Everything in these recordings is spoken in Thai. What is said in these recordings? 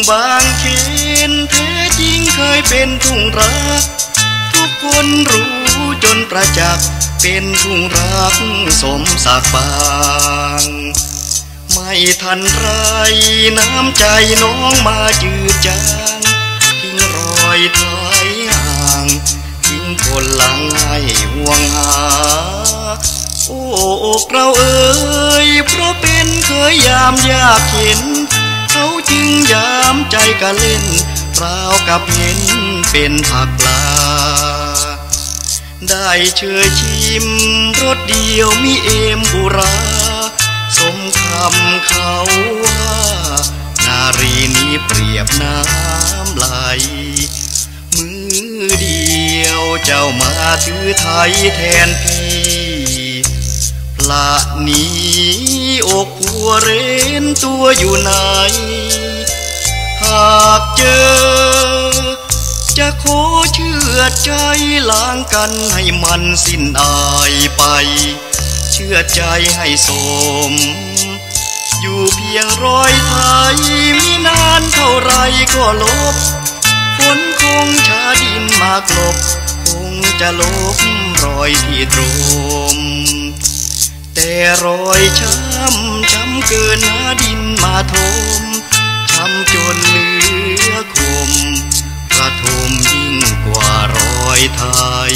บางเขนแท้จริงเคยเป็นทุ่งรักทุกคนรู้จนประจักษ์เป็นทุ่งรักสมศักดิ์บางไม่ทันไรน้ำใจน้องมาจืดจางทิ้งรอยถอยห่างทิ้งคนหลังให้ห่วงหาโอ้อกเราเอ่ยเพราะเป็นเคยยามยากเข็นเขาจึงยามใจกะเล่นราวกับเห็นเป็นผักปลาได้เชยชิมรสเดียวมิเอมบุราสมคำเขาว่านารีนี้เปรียบน้ำไหลมือเดียวเจ้ามาถือไทยแทนพี่พละนี้อกผัวเร้นตัวอยู่ไหนหากเจอจะขอเชื่อใจล้างกันให้มันสิ้นอายไปเชื่อใจให้สมอยู่เพียงรอยไทยมินานเท่าไรก็ลบฝนคงชาดินมากลบคงจะลบรอยที่ตรมแต่รอยช้ำเกินหาดินมาทมช้ำจนเหลือคมระทมยิ่งกว่ารอยไทย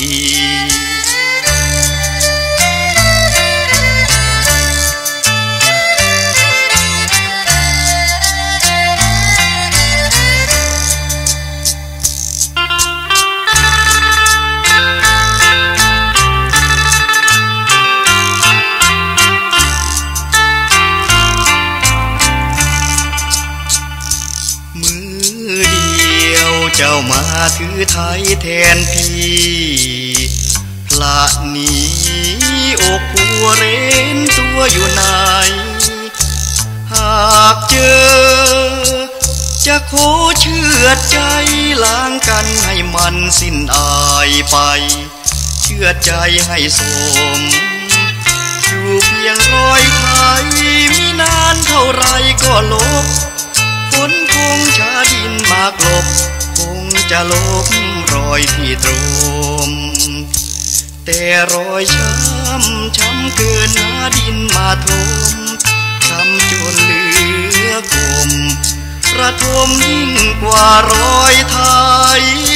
เจ้ามาถือไทยแทนพี่พละนี้อกผัวเร้นตัวอยู่ไหนหากเจอจะขอเชื่อใจล้างกันให้มันสิ้นอายไปเชื่อใจให้สมอยู่เพียงรอยไทยมินานเท่าไรก็ลบฝนคงชาดินมากลบคงจะลบรอยที่ตรมแต่รอยช้ำเกินหาดินมาทมช้ำจนเหลือคมระทมยิ่งกว่ารอยไทย